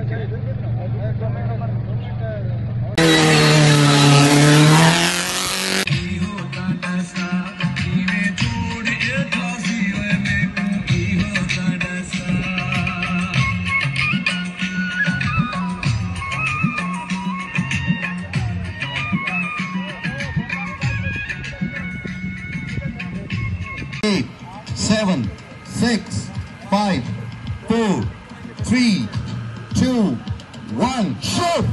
8, 7, 6, 5, 4, 3, 2, 1, shoot!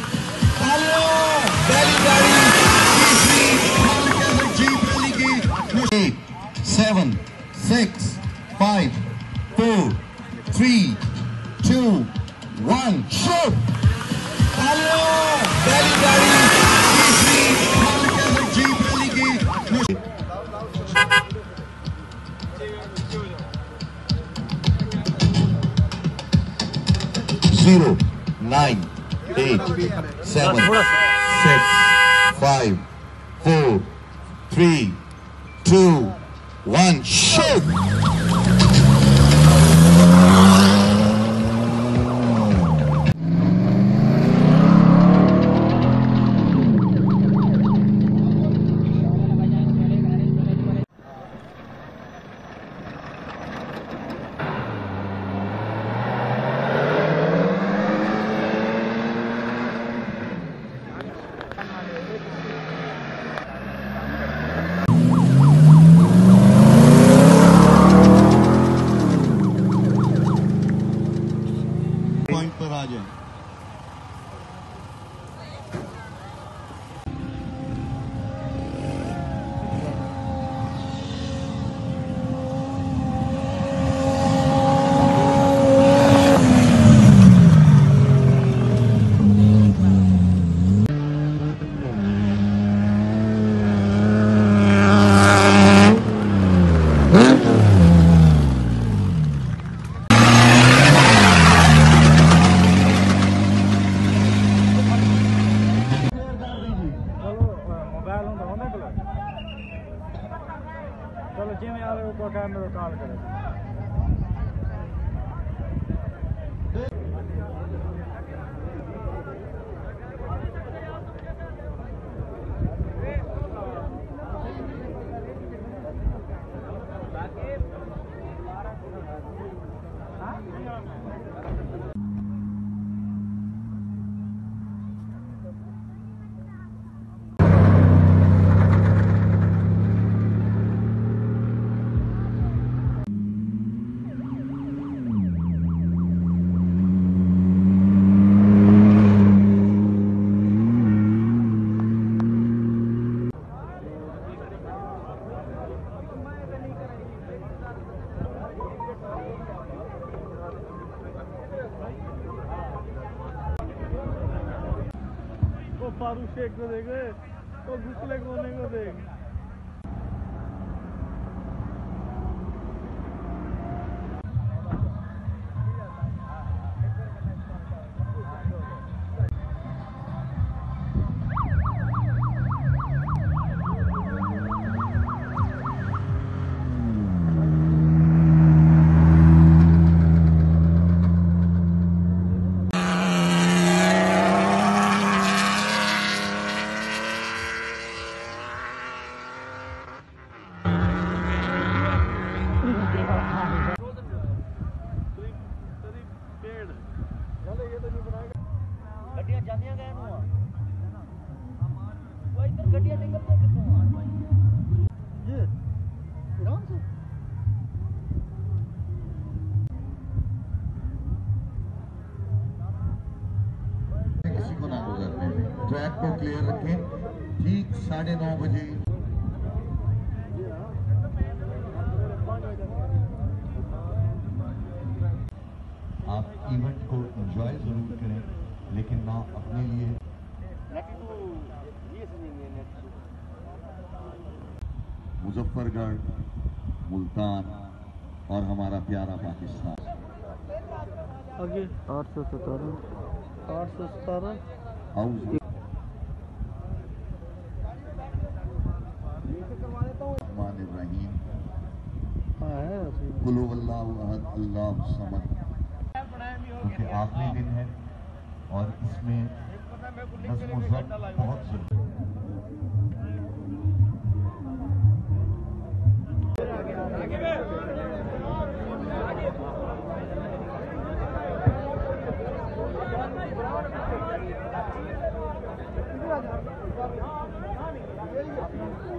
Eight, 7, 6, 5, 4, 3, 2, 1, shoot! Zero, 9, 8, 7, 6, 5, 4, 3, 2, 1, shoot! Point पर आ जाए। चलो जिम्मे आवे ऊपर कैमरा कॉल करे। फारूक शेख को देखे तो घुसले कोने को देख। गड्डियां जानियां गए नु वो इधर गड्डियां निकलती कितों ये ईरान से किसी को ना गुजरने दें। ट्रैक को क्लियर रखें। ठीक 9:30 बजे आप इवेंट को एंजॉय जरूर करें, लेकिन ना अपने लिए। मुजफ्फरगढ़, मुल्तान और हमारा प्यारा पाकिस्तान। आगे 817 कुल हुवल्लाहु अहद अल्लाहु समद। क्योंकि आखिरी दिन है और इसमें नज़्म व ज़ब्त बहुत जरूरी आगे